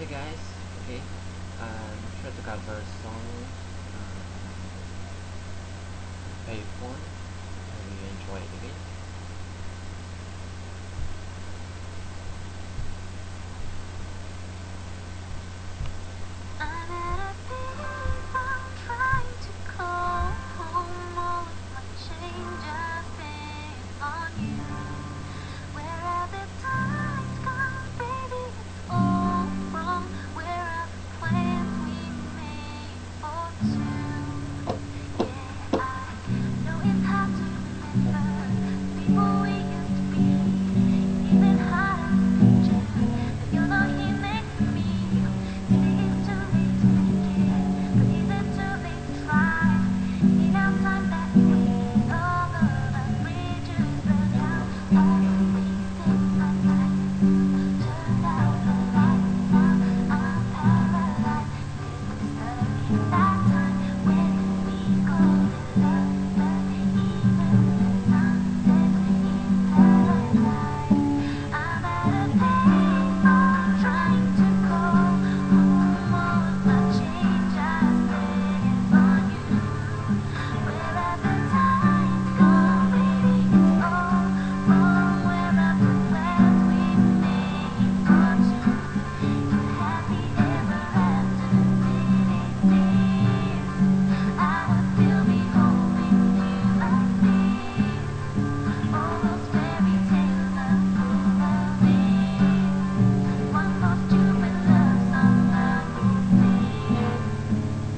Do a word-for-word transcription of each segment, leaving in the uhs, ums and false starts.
Hey guys, okay, I'm trying to cover a song, uh, Payphone. I really enjoy it, okay? I'm at a payphone trying to call home. All of my change I spent on you. Where have the times gone, baby? It's all wrong. Where are the plans we made for two? Yeah, I know it's hard to remember the people we used to be. Even harder to picture that you're not here next to me. Maybe it's too late to make it, but is it too late to try? See now time that wasted, all of the bridges burned down. All the wasted my life, turned out the lights. Now I'm paralyzed. This is stuck in that time when we called it love, but even the sun sets in paradise. I'm at a payphone trying to call home. All of my change I spent on you. Where have the times gone, baby? It's all wrong. Where are the plans we made for two? If happy ever after didn't exist, I would still be holding you like this. All those fairy tales are full of myths. One more stupid love song I will sing.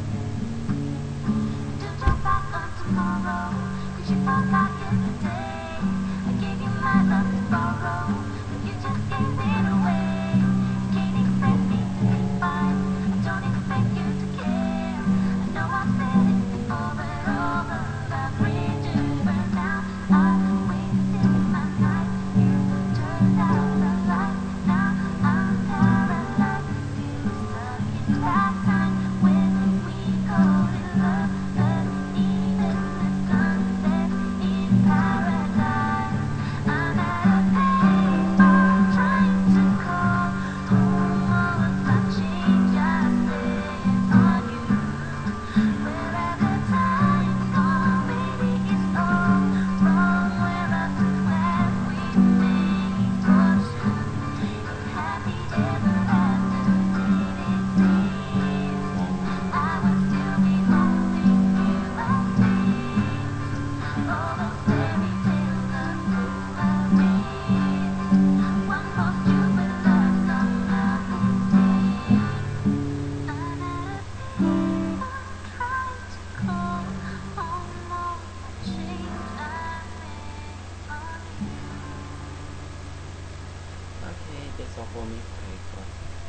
Don't talk back on tomorrow, 'cause you forgot yesterday. I gave you my love to borrow, but you just gave it away. You can't expect me to be fine. I don't expect you to care. I know I've said it before, but all of the bridges burned down. I wasted my night. You turned out the lights. Now I'm paralyzed. Still stuck in that time when we called it love, but even the sun sets in paradise. I'm at a payphone trying to call home. All of my change I spent on you. Where have the times gone, baby? It's all wrong. Where are the plans we made for two? If happy ever after didn't exist, I would still be holding you like this. All those fairy tales are full of myths. One more stupid love song I will sing. I'm at a payphone trying to call home. All of my change I spent on you. Okay, that's all for me, Payphone.